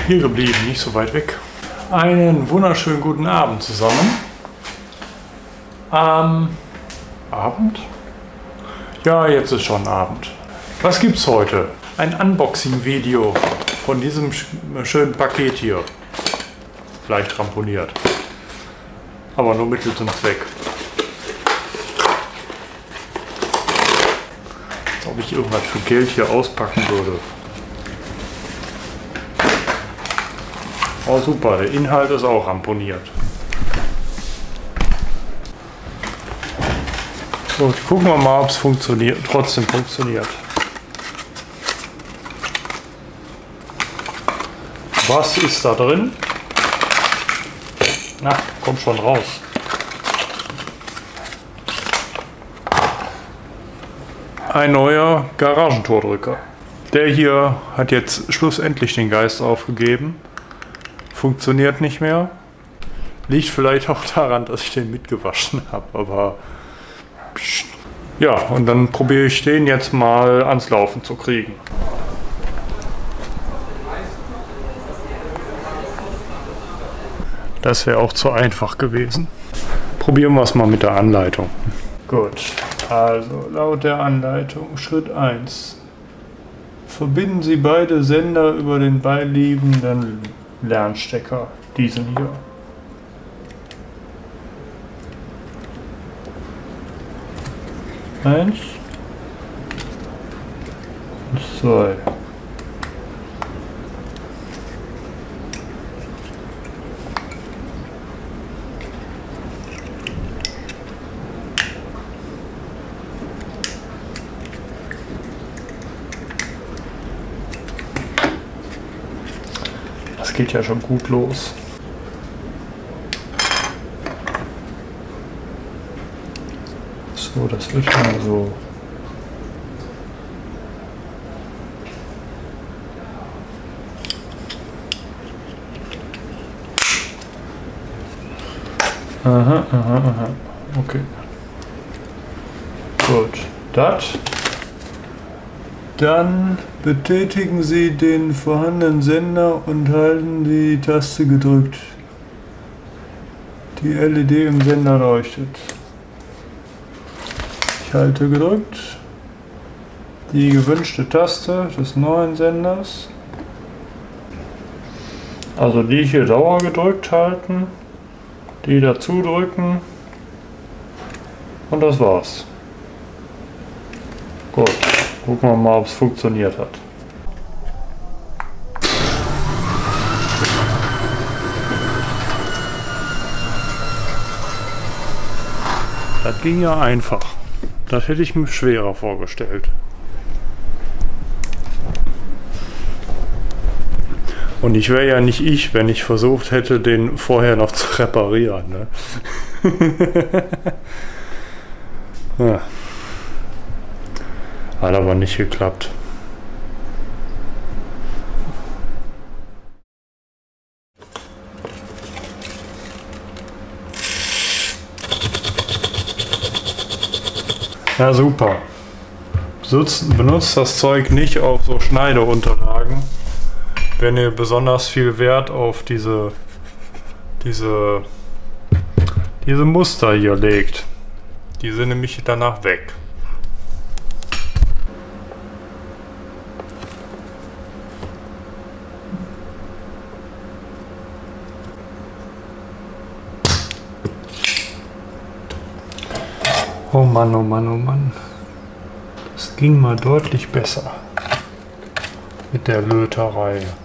hier geblieben, nicht so weit weg. Einen wunderschönen guten Abend zusammen. Abend? Ja, jetzt ist schon Abend. Was gibt's heute? Ein Unboxing-Video von diesem schönen Paket hier. Leicht ramponiert. Aber nur Mittel zum Zweck. Als ob ich irgendwas für Geld hier auspacken würde. Oh super, der Inhalt ist auch ramponiert. Gut, gucken wir mal, ob es trotzdem funktioniert. Was ist da drin? Na, kommt schon raus. Ein neuer Garagentordrücker. Der hier hat jetzt schlussendlich den Geist aufgegeben. Funktioniert nicht mehr. Liegt vielleicht auch daran, dass ich den mitgewaschen habe, aber ja, und dann probiere ich den jetzt mal ans Laufen zu kriegen. Das wäre auch zu einfach gewesen. Probieren wir es mal mit der Anleitung. Gut, also laut der Anleitung Schritt 1. Verbinden Sie beide Sender über den beiliegenden Lernstecker, diesen hier. Eins und zwei. Das geht ja schon gut los. So, das wird mal so. Aha. Okay. Gut. Das. Dann betätigen Sie den vorhandenen Sender und halten die Taste gedrückt. Die LED im Sender leuchtet. Ich halte gedrückt die gewünschte Taste des neuen Senders. Also die hier Dauer gedrückt halten, die dazu drücken und das war's. Gut. Gucken wir mal, ob es funktioniert hat. Das ging ja einfach. Das hätte ich mir schwerer vorgestellt. Und ich wäre ja nicht ich, wenn ich versucht hätte, den vorher noch zu reparieren. Ne? Ja. Hat aber nicht geklappt. Ja, super. Benutzt das Zeug nicht auf so Schneideunterlagen, wenn ihr besonders viel Wert auf diese Muster hier legt. Die sind nämlich danach weg. Oh Mann, oh Mann, oh Mann. Das ging mal deutlich besser mit der Löterei.